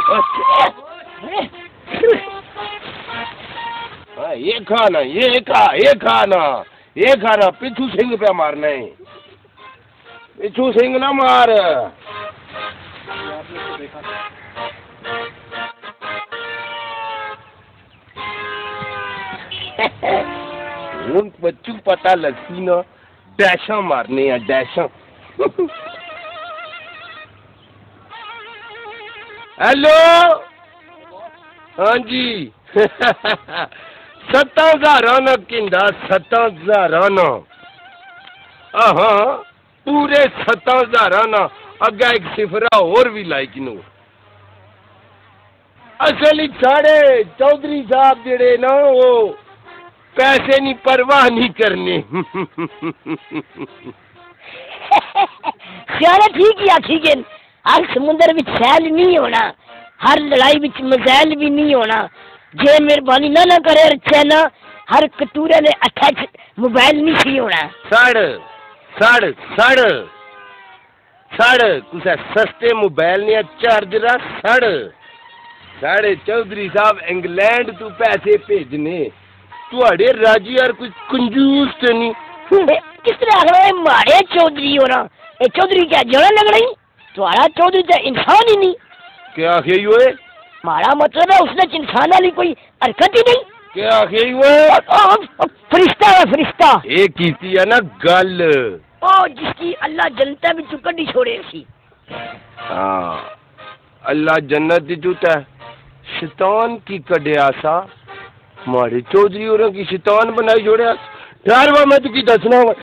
ये खाना ये खाना पिछू सिंह पे मारना है। पिछू सिंह ना मार। उन बच्चों पता लगती ना डैशा मारने हैं डैशा। हेलो हाँ जी 7,000 ना किंदा 7,000 ना हाँ पूरे 7,000 ना अग्गा एक सिफरा और भी लाइक नू असल साढ़े चौधरी साहब जेड़े ना वो पैसे नहीं परवाह नहीं करने। ख्याल ठीक ही आखी गए। हर समुद्र में सैल नहीं होना, हर लड़ाई में मजैल भी नहीं होना। जे मेहरबानी ना करे चाइना हर कतूरे ने अटैच मोबाइल नहीं सी होना। सड़ सड़ सड़ सड़ कुछ सस्ते मोबाइल ने चार्जर सड़ साढ़े चौधरी साहब इंग्लैंड तू पैसे भेजने तुआड़े राजी यार कुछ कंजूस तो नहीं। किस तरह आखना है मारे चौधरी होना ये चौधरी क्या जड़ा लग रही तुम्हारा चौधरी तो इंसान ही नहीं। क्या आखे हुए मारा मतलब है उसने इंसान वाली कोई हरकत ही नहीं। क्या आखे हुए फरिश्ता है फरिश्ता एक कीती है ना गल ओ जिसकी अल्लाह जनता भी चुकड़ी छोड़े सी। हाँ अल्लाह जन्नत दी जूता शैतान की कड़िया सा मारे चौधरी और की शैतान बनाई छोड़िया। यार मैं तुकी दसना